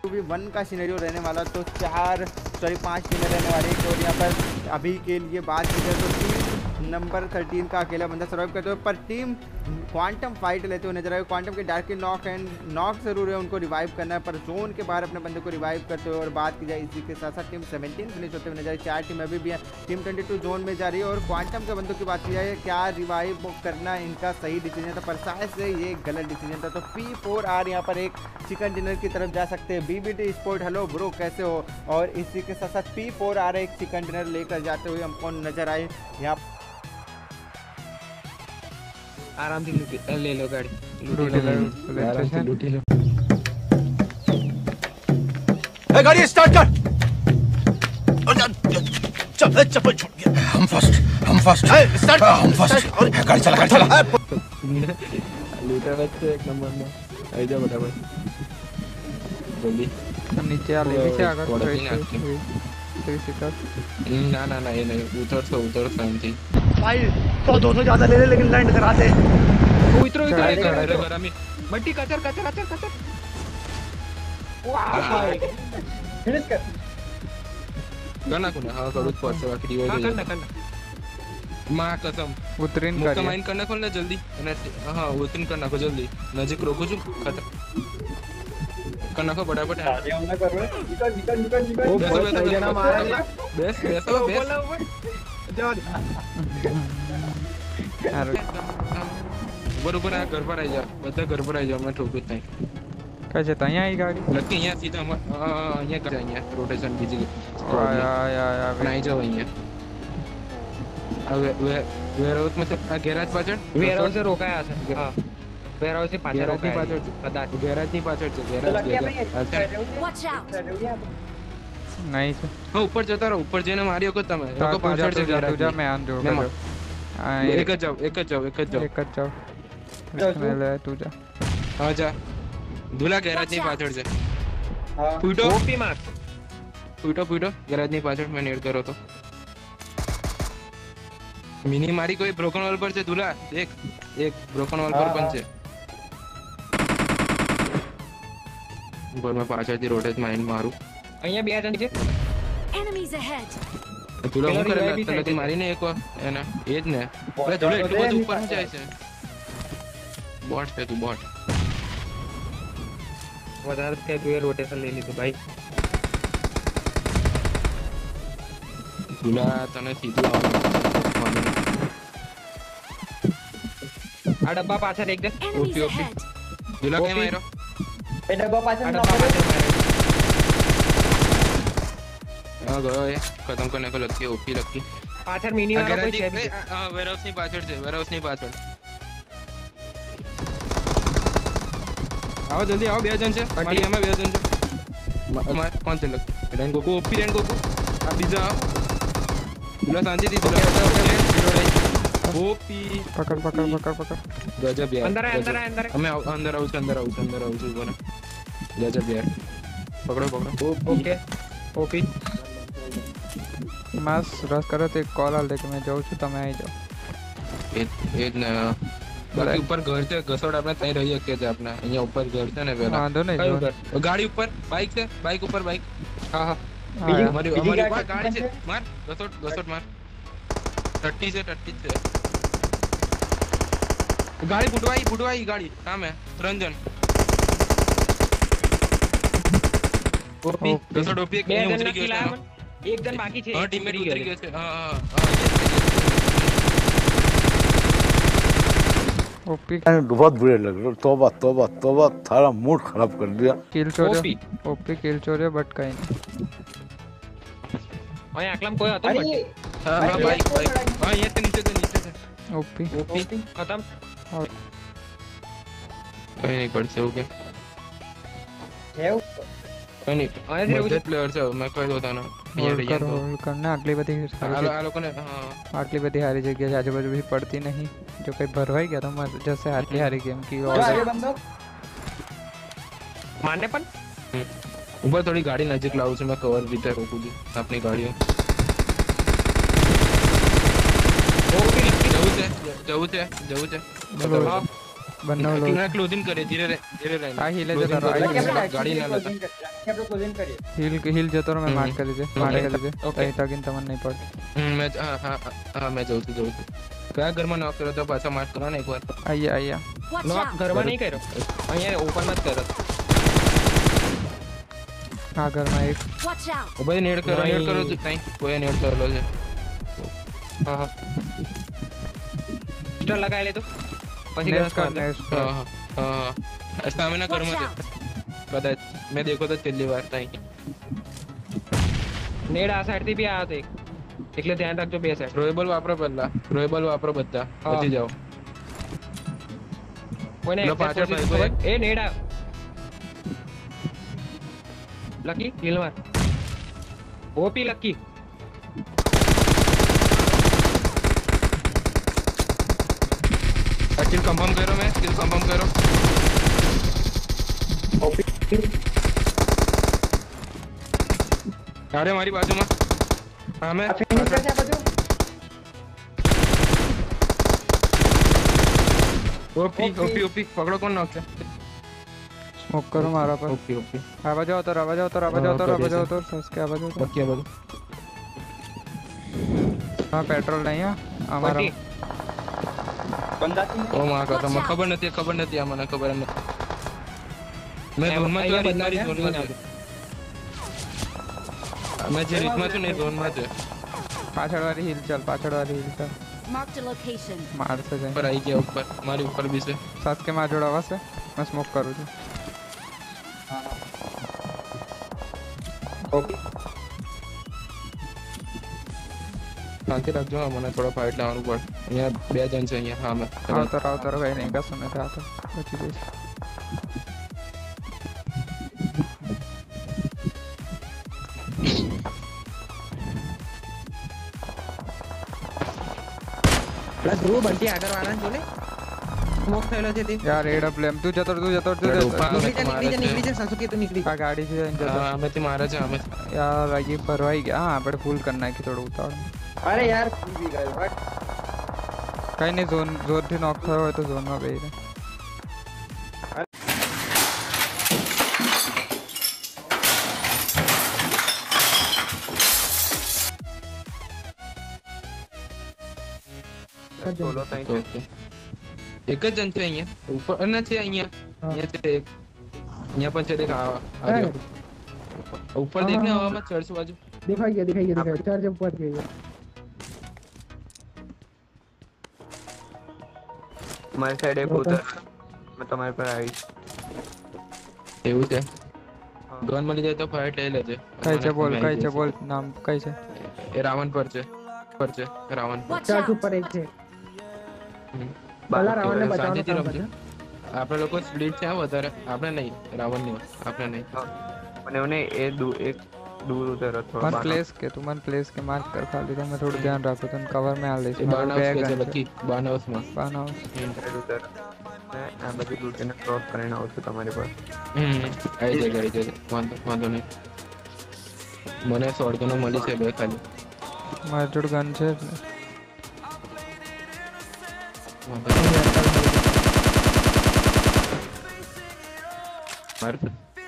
भी 1 का सिनेरियो रहने वाला, तो 5 टीमें रहने वाली है। और यहाँ पर अभी के लिए बात की जाए तो टीम नंबर 13 का अकेला बंदा सर्वाइव करते हुए, पर टीम क्वांटम फाइट लेते हुए नजर आए। क्वांटम के डायरेक्टली नॉक जरूर है, उनको रिवाइव करना है, पर जोन के बाहर अपने बंदे को रिवाइव करते हुए। और बात की जाए इसी के साथ साथ टीम 17 फिनिश होते हुए नजर आई। 4 टीम अभी भी है, टीम 22 जोन में जा रही है। और क्वांटम के बंदों की बात की जाए, क्या रिवाइव करना इनका सही डिसीजन था, पर शायद से ये गलत डिसीजन था। तो P4R यहाँ पर एक चिकन डिनर की तरफ जा सकते हैं। BBT स्पोर्ट, हेलो ब्रो कैसे हो। और इसी के साथ साथ P4R एक चिकन डिनर लेकर जाते हुए हमको नजर आए। यहाँ आराम से ले लो गाड़ी, आराम से लूटी लो। गाड़ी स्टार्ट कर। चप्पल छूट गया। हम फर्स्ट स्टार्ट हम फर्स्ट। गाड़ी चला लूटा बच्चे एक नंबर में आई जा बराबर जल्दी नीचे आ ले नीचे आकर ना ये नहीं उधर शांति भाई 100-200 ज्यादा ले ले, लेकिन लैंड करा दे। इधर घर में मट्टी कचर वाह फिनिश कर गना कोना हा करूच पडছে बाकी डिवाइड करना मां कसम उतरीन मुक्का माइन करना खोल ना जल्दी हां उतरीन करना को जल्दी नजीक रोको जो खत्म करना को बड़ा आगे हमने कर रहे निकल ओ बस जना मारा बेस ऊपर आ घर पर आ जा બધા घर पर आ जा मैं ठोकूं नहीं कैसे तैयार आई गाड़ी लकी यहाँ सीधा यहाँ कर जाएंगे रोटेशन बीजी या नहीं जाओ यहाँ अब वेयरहाउस में से गैराज पाछड़ वेयरहाउस से रोका है सर हां वेयरहाउस से पाछड़ गैराज नहीं पाछड़ कदाच गैराज नहीं पाछड़ से गैराज वॉच आउट नहीं से हां ऊपर जाता रहो ऊपर जेने मारियो को તમે લોકો પાછળ છે ગેરાજ तुझा मैं आन जो एक जाओ ले तू जा आ जा दूल्हा गैराज नहीं पाछड़ से हां फूटो ओपी मार फूटो गैराज नहीं पाछड़ मैं नेड करो तो मिनी मारी कोई ब्रोकन वॉल पर से दूल्हा देख एक ब्रोकन वॉल पर पंच है बोल मैं पाछળથી રોટેટ માઈન મારું અહીંયા બે જણ છે enemies ahead दूल्हा હું કરે તને મારીને એક વાર એના એ જ ને અરે दूल्हा એટલું બધું ઉપર ન જાય છે બોટ છે તું બોટ વધારે કે તું રોટેશન લઈ લીધું ભાઈ दूल्हा તને સીધું આવવાનું આ ડબ્બા પાછળ એકદમ enemies ahead दूल्हा કેમ આવ્યો એ ડબ્બા પાછળ આ ડબ્બા પાછળ हां गयो ये खत्म करने को लगती है ओपी लगती પાછળ મિની વાળો કોઈ છે બી हां वेयरहाउस नहीं पाछળ आओ जल्दी आओ બે જણ છે મારી આમાં બે જણ છે માર કોણ છે લગ રેન ગોકુ ઓપી રેન ગોકુ આ બીજા दूल्हा शांति दी दूल्हा ओपी पकड़ गजब यार अंदर है हमें अंदर आउट बोला गजब यार पकड़ो ओके ओपी मास रस करो तो एक कॉल आल दे के मैं जाऊं છું તમે આવી જાઓ એ જ ને બાકી ઉપર ઘર છે ઘસોડ આપણે ત્યાં રહી શકીએ છે આપણે અહીંયા ઉપર ઘર છે ને પેલા વાંધો નહીં કયું ઘર ગાડી ઉપર બાઈક છે બાઈક ઉપર બાઈક હા અમારી પાસે ગાડી છે માર ઘસોડ માર 30 છે गाड़ी बुडवाई गाड़ी काम है रंजन ओपी दोसर ओपी एक नहीं उतरी गयो एक जन बाकी छे हां टीममेट उतरी गयो छे हां ओपी बहुत बुरे लग रहे। तौबा थारा मूड खराब कर दिया। किल चोरे ओपी किल चोरे बट कहीं नहीं ओए आकलम कोई હતો બટ हां बाइक हां ये से नीचे से ओपी खत्म कहीं नहीं पड़ से हो गया कहीं नहीं मदद प्लेयर से मैं कह दो था ना करना अगली बધી आ लोगों ने हां आटली बધી हारी जगह है आजू-बाजू भी पड़ती नहीं जो कहीं भरवाई गया था जैसे हारी गेम की और मारने पर ऊपर थोड़ी गाड़ी नजदीक लाऊं से मैं कवर भीतर रोकूं अपनी गाड़ियों जाऊ से બંને લો ના ક્લોઝિંગ કરે ધીરે રહે આ હિલે જતો રહો ગાડી ના લેતા હિલ જતો રહો મેં માર્ક કરી દે તઈ તકીન તમને નહીં પડે मैं हाँ मैं जाऊँ क्या घर में नॉक करो तो पासा मार्क करो ना एक बार આયા Watch નોક out. ઘરમાં નહીં કર્યો અહીંયા ઓપન માં જ કર્યો આ ઘરમાં એક Watch out. ओ भाई नेड करो नहीं। नहीं कोई नेड कर लो છે હા હા સ્ટોર લગાવી લે તો પછી નેક્સ્ટ ગરસ કર કર નેક્સ્ટ हाँ हाँ स्टैमिना कर Watch मत out. कदाच मैं देखो तो पहली बार था નેડ આ સાઈડ થી બી આવ્યો તો એક એટલે ધ્યાન રાખજો બે સાઈડ રોયેબલ વાપરો બધા હા. બચી જાઓ કોઈને લો, પાછળ exact ભાઈ, position ખબર? એ નેડ આવ લકી હિલ માર ઓપી લકી स्किल कंफर्म करो मैं स्किल कंफर्म करो अरे हमारी बाजू में हाँ मैं ओपी ओपी ओपी पकड़ो कौन नॉक है સ્મોક કરો મારા પર ओपी ओपी આવા જાઓ તો સસ કે આવા જાઓ તો क्या बोलो હા પેટ્રોલ નહીં હા અમારા ओ मां का तो मैं खबर नहीं आ मने खबर नहीं मैं जोन में जो અહીંયા रीत બંદા जोन में मैं जे रीत में नहीं जोन में जो પાછળવાળી હિલ ચાલ Marked a location. મારશે જાય ऊपर आई गया ऊपर हमारे ऊपर भी से સસ કે માં જોડાવા છે मैं સ્મોક કરું છું शांति रखજો મને થોડો ફાઇટ લાવવાનું પડ અહીંયા બે જણ છે અહીંયા હા मैं આવતો કઈ નહીં કશું નથી આવતો બચી જઈશ પ્લસ ધ્રુવ બંટી આગળ વાળાને જોલે સ્મોક થયેલો છે તે યાર એડપ લેમ તું જતો નીકળી જા સાસુકે તો નીકળી આ ગાડી છે જતો અમે થી મારે છે અમે યાર આજી ફરવાઈ ગયા હા આપણે ફૂલ કરી નાખી થોડું ઉતાવળ અરે યાર ભૂલી ગયો બટ કઈ નહીં જોરથી નોક થયો હોય તો ઝોનમાં બેહી રહે ઓકે એક જ જણ છે અહીંયા ઉપર અને છે અહીંયા અહીંયા છે એક અહીંયા પણ છે દેખ આવા ऊपर देखने हवा में चर्च बाजू दिखाई गया चार जंप पर गया हमारे साइड एक उधर मैं तुम्हारे पर आई એવું છે ગન મળી જાય તો ફાઇટ લઈ લેજે કઈ છે બોલ નામ કઈ છે એ રાવણ પર છે રાવણ પર Watch चार out. ऊपर एक है પહેલા રાવણને બચાવવાનું શાંતિથી કામ રમજો આપણે લોકો સ્પ્લિટ છે વધારે આપણે નહીં રાવણ નહીં આપણે નહીં मैंने उन्हें एक दूर उधर थोड़ा मन प्लेस के मार्क कर खाली तो मैं थोड़ा ध्यान रखो तुम कवर में आ ले એ બાન હાઉસ છે લકી બાન હાઉસમાં बानाउस उधर मैं आ बजे दूर के क्रॉस करना हो तो तुम्हारे पास આવી જાય વાંધો નહીં મને શોર્ટગનો મળી છે બે ખાલી मार जोड़ गन છે વાંધો નહીં. માર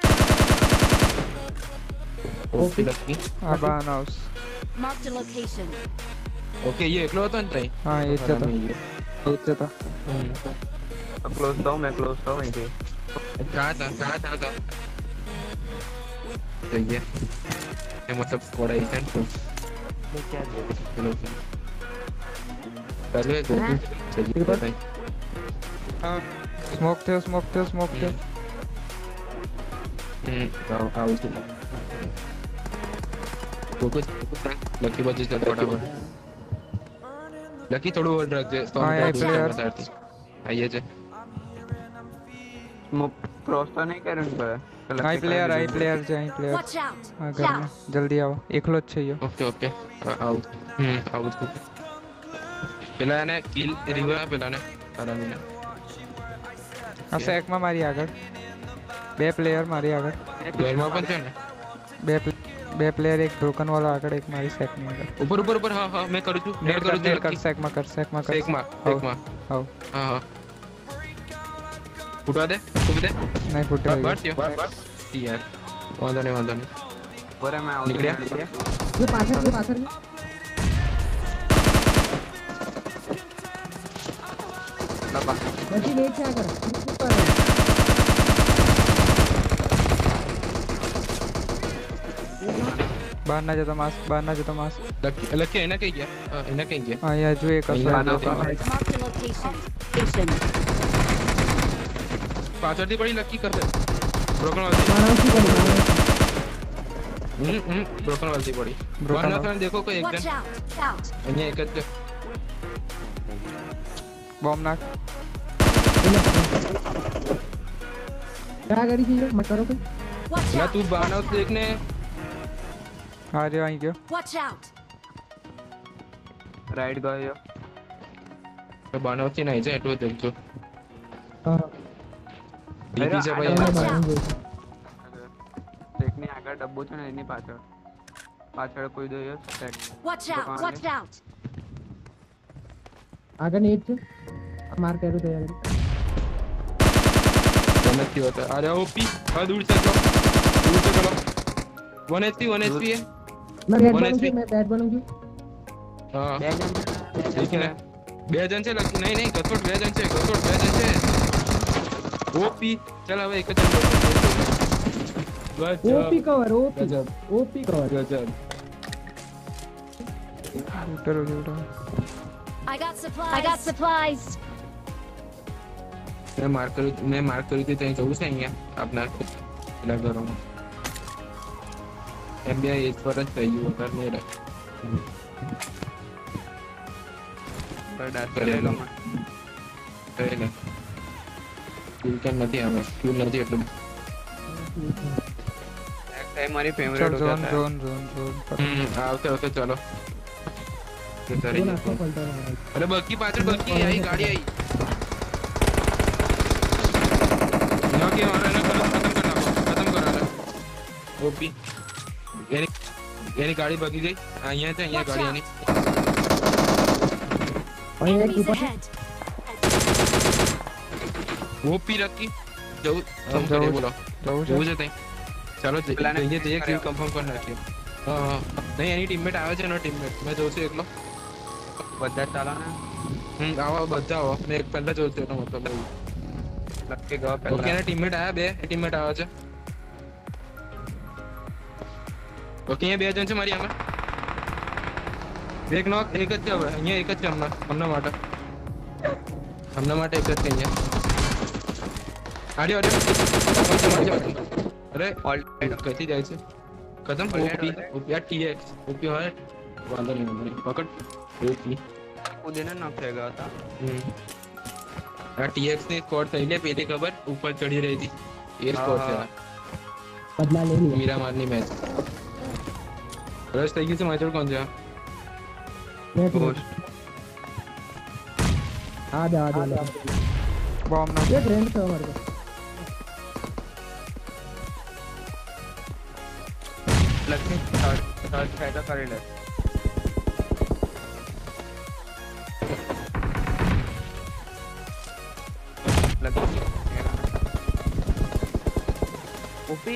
ઓકે લકી આ બાનાउस Marked a location. ઓકે ये એકલો હતો ને તઈ हाँ ये तो था क्लोज था मैं क्लोज था वहीं पे कहाँ था सही है ये मतलब थोड़ा ही है चलो पहले चलिए बताइए स्मोक थे आओ फोकस लकी बजे चल फटाफट लकी थोड़ा होल्ड रख दे हाँ, ये player. आइए जे स्मोक क्रॉस तो नहीं करें पर आई प्लेयर છે અહીં પ્લેયર Watch out. હા ઘરમાં જલ્દી આવો એકલો જ છે યો ओके ओके आओ आओ तो પેલા ને કિલ રિવર પેલા ને આરામી ને આ સેકમાં મારી આગળ બે પ્લેયર મારી આગળ ઘરમાં પણ છે ને બે પ્લેયર એક બ્રોકન વાળો આગળ એક મારી સેકની આગળ ઉપર ઉપર ઉપર હા હા मैं करू છું नेट करू છું कर सेकમાં सेकમાં हाउ હા હા फुटवा दे फुट दे नहीं फुटे बस यार वांधा नहीं बोरे मैं आउट निकल गया ये पाथर बची लेट क्या कर बाहर ना जाता मास लक्की है ना कहीं गया हां या जो एक नहीं, असर नहीं, Marked a location. Station. पांचवाटी बड़ी लक्की कर दे ब्रोकन वाली ब्रोकन वाली बड़ी वरना फिर देखो कोई एक Watch जन out. Out. ये एक जन बॉम्ब नाक क्या करी थी मत करो कोई Watch ना out. तू बाना देखने आ रहे आई क्यों Watch out. राइट गयो तो बाना नहीं जाए तो देख जो हां डीपी से भाई देखने આગળ ડબ્બો છે ને એની પાછળ કોઈ દો set Watch out. Watch out. आगे नीट से मार करो तो यार गलत ही होता है अरे ओपी दूर से चलो 1 HP है मैं One HP. बैट बनूंगी हां लेकिन બે જણ છે લકી નહીં ગસોટ બે જણ છે ઓપી ચાલ હવે એક જ જણ ओपी कवर गजब ओपी कवर गजब उठो I got supplies. मैं मार करी थी तई जવું છે અહીંયા આપના પેલા ઘરોમાં એમબીઆઈ એક પર જ થઈ ગયું અગર નહીં રહે પર ડાટ કરી લો કરેલે ક્યુ કેમ નથી આવે ક્યુ નથી એટલું नेक्स्ट टाइम हमारी फेवरेट हो जोन जाता है આવતે ચાલો अरे बग्गी पाछળ बग्गी आई गाड़ी आई ना के मारा ना खत्म कर रहा ओपी यानी गाड़ी बगी गई અહીંયા છે અહીંયા ગાડી આની Enemies ahead. ઓપી રકી જવું સમજો બોલો જવું છે તઈ ચાલો જઈએ તે કિલ કન્ફર્મ કરી નાખીએ હા નહીં એની ટીમમેટ આવે છે નો ટીમમેટ મેં જોઉં છું એકલો બધા ચાલો ને આવો બધા આવો મેં એક પહેલા જોઉં છું એનો મતલબ લકી ગયો ઓકે પહેલા એના ટીમમેટ આયા બે ટીમમેટ આવે છે ઓકે અહીંયા બે જણ છે મારી આમાં એક નોક એક જ છે હવે અહીંયા એક જ છે હમણાં માટે એક જ છે અહીંયા આડ્યો અરે ऑल કઈથી જાય છે કદમ ઓપી આ ટીએક્સ ઓપી હોય વાંધો નહીં પકડ ઓપી કૂદીને નોક થઈ ગયો હતા આ ટીએક્સ ની સ્કોર થઈ લે પેલી ખબર ઉપર ચડી રહી હતી એ સ્કોર છે बदला ले लिया મીરામારની મેચ રશ થઈ ગયું છે મારી જોડે કોણ છે आ जा बॉम्ब नाक ये फ्रेंड है हमारे को લકી થર્ડ ફાઈટર કરી લે લકી ઓપી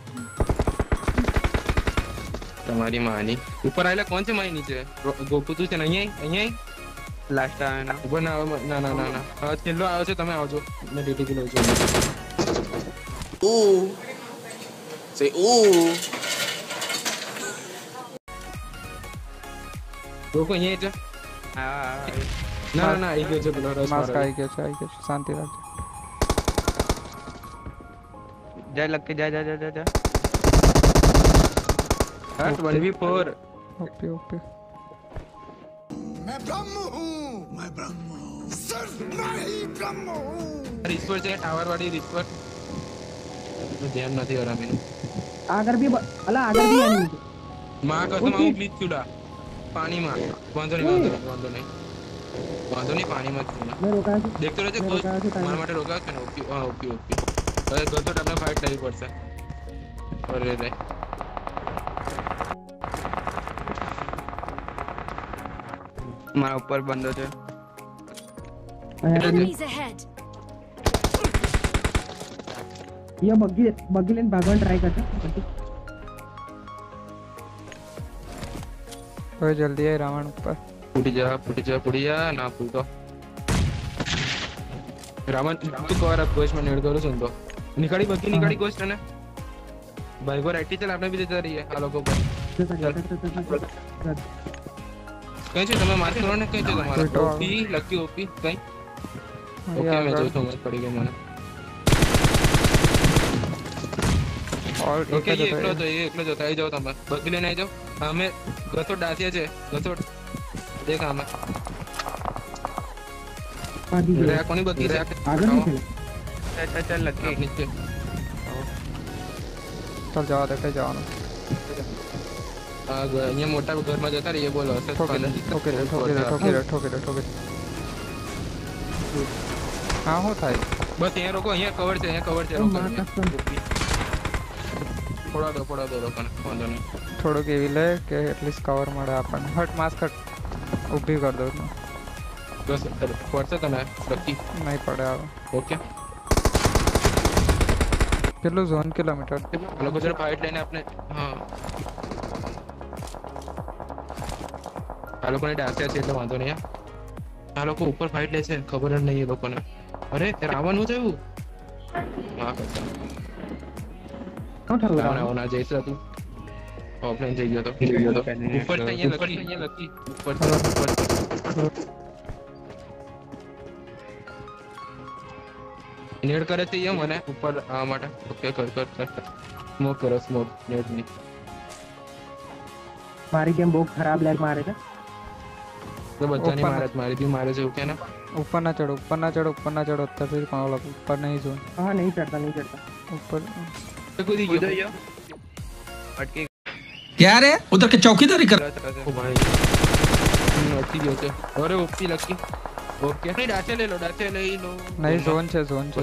તમારી માની ઉપર આવેલા કોણ છે મારી નીચે ગોપુ તું છે ને અહીંયા લાસ્ટ આવે ના ઉપર ના આવે ના છેલ્લો આવ્યો છે તમે આવજો મેં ડીટીપી લઉં છું Ooh. Say ooh. ગોકુ અહીંયા છે હા ના આવી ગયો છે પેલો રસ मास्क વાળો आई गया शांति रख जा लकी जा जा जा जा जा हट 1v4 ओपी मैं ब्रह्म हूँ सिर्फ मैं ही ब्रह्म हूँ रिस्पर છે ટાવર વાળી रिस्पर ધ્યાન નથી ઓરા મેનું आगर भी अला आगर भी आनी है માં કસમ આવું પ્લીઝ ચૂડા પાણીમાં વાંધો નહીં પાણીમાં છું मैं रोका है દેખતો રહેજે કોઈ મારા માટે રોકાવ છે ને ઓકે હવે ગતો તમને ફાઇટ કરવી પડશે અરે રે મારા ઉપર બંધો છે Enemies ahead. ये बग्गी लेन भागवान ट्राई करता बंटी ओए जल्दी है रावण ऊपर फुट जा ना फुट तो रावण तू कवर अप कोच में नेड करो सुन तो निकाली कोच ने भाई को राइट चल आपने भी देता रही है आ लोगों को कहीं से तुम्हें मार करो ना कहीं से तुम्हारा ओपी लकी ओपी कहीं ओके मैं जो समझ पड़ी गई मैंने और ओके ये एकलो जो आई जाओ तुम बग्गी लेने आई जाओ हमें गसोट डासिया छे गसोट देख हमें रे कोनी बग्गी से आगे नहीं चले चल लकी नीचे चल जाओ देखे जाओ ना ये मोटा घर में जता रे ये बोलो ठोके हाँ हो था बस यहाँ रोको यहाँ कवर से रोको फोड़ा दो लोगों ने वांधो नहीं थोड़ो केवी ले के एटलीस्ट कवर मारे अपन हट मास्क हट ऊभी कर दो ना बस पड़ता तो ना लकी नहीं पड़े अब ओके किलो जोन किलोमीटर लोगों जरा फाइट लेने अपने हाँ लोगों ने डांस किया चेतला वांधो नहीं है लोगों को ऊपर फाइट ले से खबर नहीं है लोगों ने अरे रावण हो जाए वो हाँ रावण होना जैसा तू ऑफलाइन चाहिए तो ऊपर से ये लकी ऊपर से नेड करे चाहिए मने ऊपर आ माटा ओके कर स्मोक करो स्मोक नेड नहीं मारी गेम बहुत खराब लैग मारे थे तो बच्चा नहीं मारे थी मारे से ओके ना ऊपर ना चढ़ो तब फिर कौन वाला ऊपर नहीं जोन हाँ नहीं चढ़ता ऊपर कोई उधर यो अटके क्या रे उधर के चौकीदारी कर ओ भाई ओके होते अरे ओपी लकी ओके नहीं डाचे ले लो नहीं जोन छे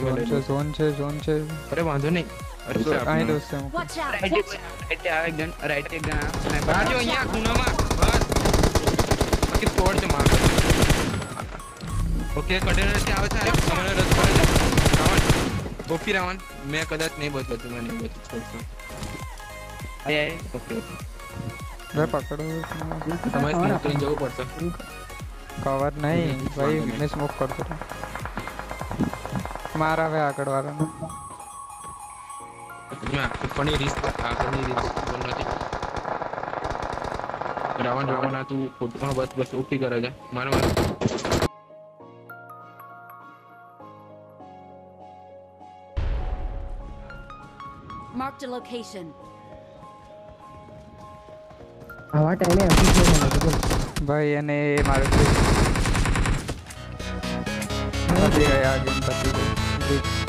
अरे वांधो नहीं अरे आई दोस्त है Watch out! राइट एक गन बाजू यहाँ खूना मार बस बाकी तोड़ से मार ओके कंटेनर से आवे है हमारे रस पर रावण गोपी रावण मैं कदाच नहीं बच बचूंगा नहीं बच छोड़ आए ओके वे पकड़ो समझ नहीं तो जो पड़ता कवर नहीं भाई मैं स्मोक कर दे मारा वे आकड़ वाला ने मैं फनी रिस्क आखिरी रिस्क बोलना थी रावण ना तू फोटो बस ओपी करे जा मार Marked a location. हवा टाइम है अभी से भाई ये ने मार दिया आगे